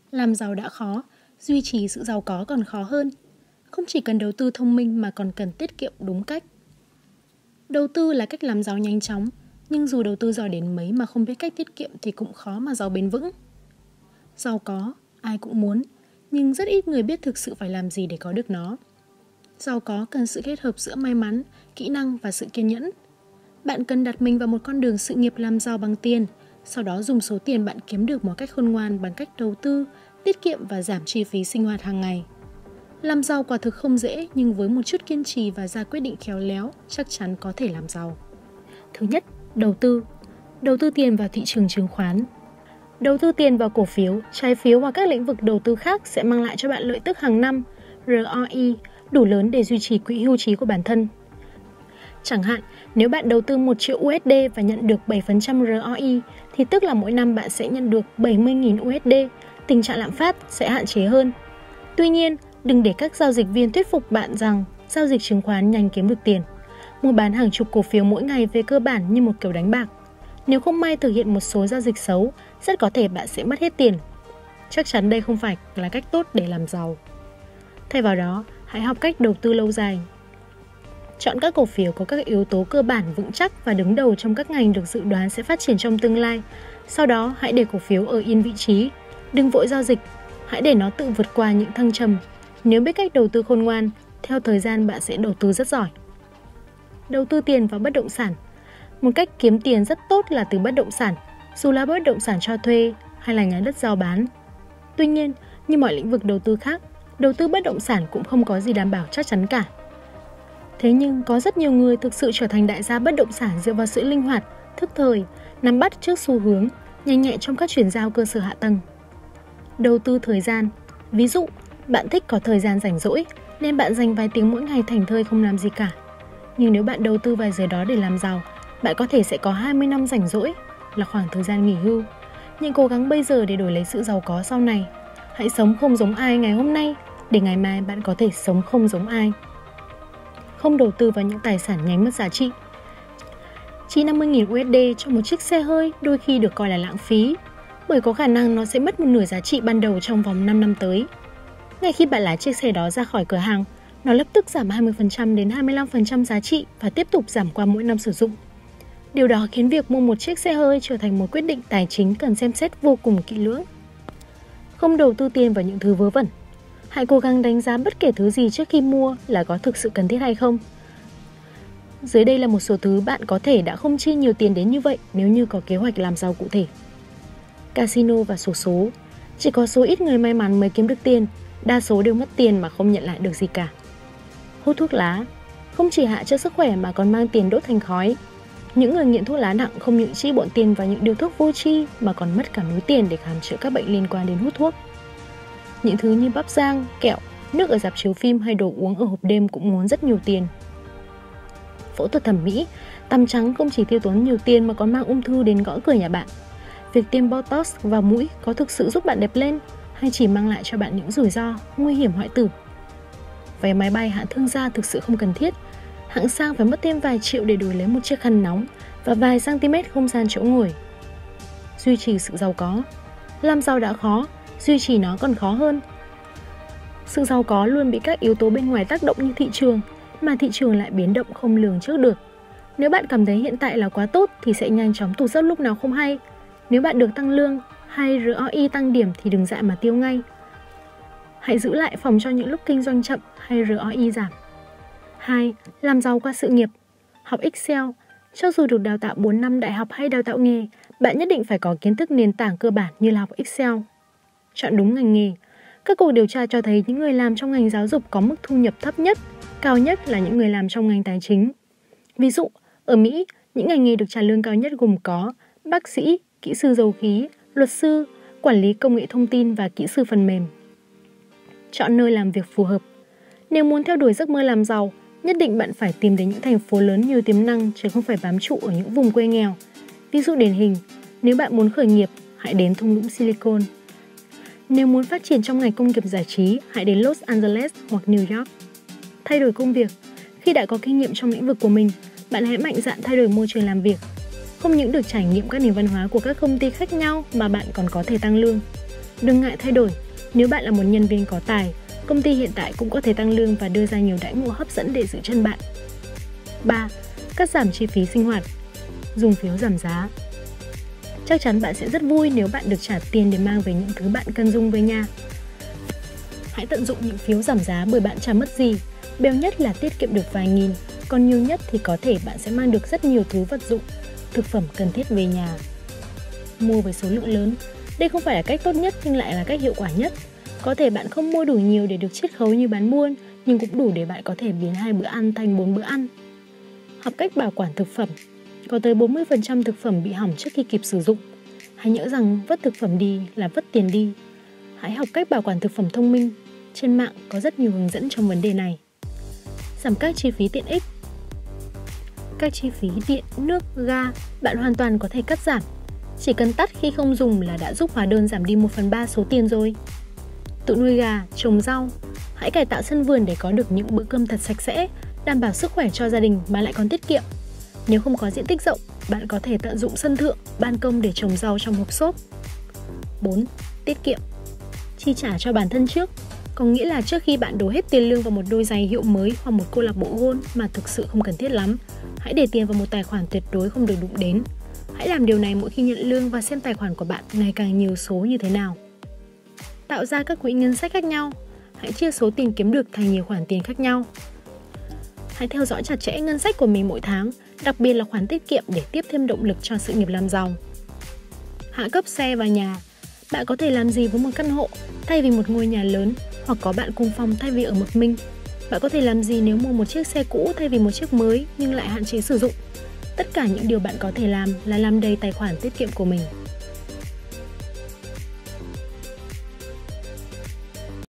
Làm giàu đã khó, duy trì sự giàu có còn khó hơn. Không chỉ cần đầu tư thông minh mà còn cần tiết kiệm đúng cách. Đầu tư là cách làm giàu nhanh chóng, nhưng dù đầu tư giỏi đến mấy mà không biết cách tiết kiệm thì cũng khó mà giàu bền vững. Giàu có, ai cũng muốn, nhưng rất ít người biết thực sự phải làm gì để có được nó. Giàu có cần sự kết hợp giữa may mắn, kỹ năng và sự kiên nhẫn. Bạn cần đặt mình vào một con đường sự nghiệp làm giàu bằng tiền, sau đó dùng số tiền bạn kiếm được một cách khôn ngoan bằng cách đầu tư, tiết kiệm và giảm chi phí sinh hoạt hàng ngày. Làm giàu quả thực không dễ, nhưng với một chút kiên trì và ra quyết định khéo léo, chắc chắn có thể làm giàu. Thứ nhất, đầu tư. Đầu tư tiền vào thị trường chứng khoán. Đầu tư tiền vào cổ phiếu, trái phiếu hoặc các lĩnh vực đầu tư khác sẽ mang lại cho bạn lợi tức hàng năm, ROI, đủ lớn để duy trì quỹ hưu trí của bản thân. Chẳng hạn, nếu bạn đầu tư 1 triệu USD và nhận được 7% ROI, thì tức là mỗi năm bạn sẽ nhận được 70.000 USD, tình trạng lạm phát sẽ hạn chế hơn. Tuy nhiên, đừng để các giao dịch viên thuyết phục bạn rằng giao dịch chứng khoán nhanh kiếm được tiền. Mua bán hàng chục cổ phiếu mỗi ngày về cơ bản như một kiểu đánh bạc. Nếu không may thực hiện một số giao dịch xấu, rất có thể bạn sẽ mất hết tiền. Chắc chắn đây không phải là cách tốt để làm giàu. Thay vào đó, hãy học cách đầu tư lâu dài. Chọn các cổ phiếu có các yếu tố cơ bản vững chắc và đứng đầu trong các ngành được dự đoán sẽ phát triển trong tương lai. Sau đó, hãy để cổ phiếu ở yên vị trí. Đừng vội giao dịch, hãy để nó tự vượt qua những thăng trầm. Nếu biết cách đầu tư khôn ngoan, theo thời gian bạn sẽ đầu tư rất giỏi. Đầu tư tiền vào bất động sản. Một cách kiếm tiền rất tốt là từ bất động sản, dù là bất động sản cho thuê hay là nhà đất giao bán. Tuy nhiên, như mọi lĩnh vực đầu tư khác, đầu tư bất động sản cũng không có gì đảm bảo chắc chắn cả. Thế nhưng có rất nhiều người thực sự trở thành đại gia bất động sản dựa vào sự linh hoạt, thức thời, nắm bắt trước xu hướng, nhanh nhạy trong các chuyển giao cơ sở hạ tầng. Đầu tư thời gian. Ví dụ, bạn thích có thời gian rảnh rỗi nên bạn dành vài tiếng mỗi ngày thảnh thơi không làm gì cả. Nhưng nếu bạn đầu tư vài giờ đó để làm giàu, bạn có thể sẽ có 20 năm rảnh rỗi, là khoảng thời gian nghỉ hưu. Nhưng cố gắng bây giờ để đổi lấy sự giàu có sau này. Hãy sống không giống ai ngày hôm nay, để ngày mai bạn có thể sống không giống ai. Không đầu tư vào những tài sản nhanh mất giá trị. Chi 50.000 USD cho một chiếc xe hơi đôi khi được coi là lãng phí, bởi có khả năng nó sẽ mất một nửa giá trị ban đầu trong vòng 5 năm tới. Ngay khi bạn lái chiếc xe đó ra khỏi cửa hàng, nó lập tức giảm 20% đến 25% giá trị và tiếp tục giảm qua mỗi năm sử dụng. Điều đó khiến việc mua một chiếc xe hơi trở thành một quyết định tài chính cần xem xét vô cùng kỹ lưỡng. Không đầu tư tiền vào những thứ vớ vẩn. Hãy cố gắng đánh giá bất kể thứ gì trước khi mua là có thực sự cần thiết hay không. Dưới đây là một số thứ bạn có thể đã không chi nhiều tiền đến như vậy nếu như có kế hoạch làm giàu cụ thể. Casino và xổ số. Chỉ có số ít người may mắn mới kiếm được tiền, đa số đều mất tiền mà không nhận lại được gì cả. Hút thuốc lá. Không chỉ hại cho sức khỏe mà còn mang tiền đốt thành khói. Những người nghiện thuốc lá nặng không những chi bộn tiền vào những điều thuốc vô tri mà còn mất cả núi tiền để khám chữa các bệnh liên quan đến hút thuốc. Những thứ như bắp rang, kẹo, nước ở rạp chiếu phim hay đồ uống ở hộp đêm cũng ngốn rất nhiều tiền. Phẫu thuật thẩm mỹ, tăm trắng không chỉ tiêu tốn nhiều tiền mà còn mang ung thư đến gõ cửa nhà bạn. Việc tiêm Botox vào mũi có thực sự giúp bạn đẹp lên hay chỉ mang lại cho bạn những rủi ro, nguy hiểm hoại tử? Vé máy bay hạng thương gia thực sự không cần thiết. Hạng sang phải mất thêm vài triệu để đổi lấy một chiếc khăn nóng và vài cm không gian chỗ ngồi. Duy trì sự giàu có. Làm giàu đã khó, duy trì nó còn khó hơn. Sự giàu có luôn bị các yếu tố bên ngoài tác động như thị trường, mà thị trường lại biến động không lường trước được. Nếu bạn cảm thấy hiện tại là quá tốt thì sẽ nhanh chóng tụt dốc lúc nào không hay. Nếu bạn được tăng lương hay ROI tăng điểm thì đừng dại mà tiêu ngay. Hãy giữ lại phòng cho những lúc kinh doanh chậm hay ROI giảm. 2. Làm giàu qua sự nghiệp. Học Excel. Cho dù được đào tạo 4 năm đại học hay đào tạo nghề, bạn nhất định phải có kiến thức nền tảng cơ bản như là học Excel. Chọn đúng ngành nghề. Các cuộc điều tra cho thấy những người làm trong ngành giáo dục có mức thu nhập thấp nhất, cao nhất là những người làm trong ngành tài chính. Ví dụ, ở Mỹ, những ngành nghề được trả lương cao nhất gồm có bác sĩ, kỹ sư dầu khí, luật sư, quản lý công nghệ thông tin và kỹ sư phần mềm. Chọn nơi làm việc phù hợp. Nếu muốn theo đuổi giấc mơ làm giàu, nhất định bạn phải tìm đến những thành phố lớn nhiều tiềm năng chứ không phải bám trụ ở những vùng quê nghèo. Ví dụ điển hình, nếu bạn muốn khởi nghiệp, hãy đến thung lũng Silicon. Nếu muốn phát triển trong ngành công nghiệp giải trí, hãy đến Los Angeles hoặc New York. Thay đổi công việc. Khi đã có kinh nghiệm trong lĩnh vực của mình, bạn hãy mạnh dạn thay đổi môi trường làm việc. Không những được trải nghiệm các nền văn hóa của các công ty khác nhau mà bạn còn có thể tăng lương. Đừng ngại thay đổi, nếu bạn là một nhân viên có tài, công ty hiện tại cũng có thể tăng lương và đưa ra nhiều đãi ngộ hấp dẫn để giữ chân bạn. 3. Cắt giảm chi phí sinh hoạt. Dùng phiếu giảm giá. Chắc chắn bạn sẽ rất vui nếu bạn được trả tiền để mang về những thứ bạn cần dùng về nhà. Hãy tận dụng những phiếu giảm giá bởi bạn chả mất gì, béo nhất là tiết kiệm được vài nghìn, còn nhiều nhất thì có thể bạn sẽ mang được rất nhiều thứ vật dụng, thực phẩm cần thiết về nhà. Mua với số lượng lớn, đây không phải là cách tốt nhất nhưng lại là cách hiệu quả nhất. Có thể bạn không mua đủ nhiều để được chiết khấu như bán buôn, nhưng cũng đủ để bạn có thể biến 2 bữa ăn thành 4 bữa ăn. Học cách bảo quản thực phẩm. Có tới 40% thực phẩm bị hỏng trước khi kịp sử dụng. Hãy nhớ rằng vứt thực phẩm đi là vứt tiền đi. Hãy học cách bảo quản thực phẩm thông minh. Trên mạng có rất nhiều hướng dẫn trong vấn đề này. Giảm các chi phí tiện ích. Các chi phí điện, nước, ga bạn hoàn toàn có thể cắt giảm. Chỉ cần tắt khi không dùng là đã giúp hóa đơn giảm đi 1/3 số tiền rồi. Tự nuôi gà, trồng rau. Hãy cải tạo sân vườn để có được những bữa cơm thật sạch sẽ, đảm bảo sức khỏe cho gia đình mà lại còn tiết kiệm. Nếu không có diện tích rộng, bạn có thể tận dụng sân thượng, ban công để trồng rau trong hộp xốp. 4. Tiết kiệm. Chi trả cho bản thân trước. Có nghĩa là trước khi bạn đổ hết tiền lương vào một đôi giày hiệu mới hoặc một câu lạc bộ golf mà thực sự không cần thiết lắm, hãy để tiền vào một tài khoản tuyệt đối không được đụng đến. Hãy làm điều này mỗi khi nhận lương và xem tài khoản của bạn ngày càng nhiều số như thế nào. Tạo ra các quỹ ngân sách khác nhau. Hãy chia số tiền kiếm được thành nhiều khoản tiền khác nhau. Hãy theo dõi chặt chẽ ngân sách của mình mỗi tháng, đặc biệt là khoản tiết kiệm để tiếp thêm động lực cho sự nghiệp làm giàu. Hạ cấp xe và nhà. Bạn có thể làm gì với một căn hộ thay vì một ngôi nhà lớn, hoặc có bạn cùng phòng thay vì ở một mình? Bạn có thể làm gì nếu mua một chiếc xe cũ thay vì một chiếc mới nhưng lại hạn chế sử dụng? Tất cả những điều bạn có thể làm là làm đầy tài khoản tiết kiệm của mình.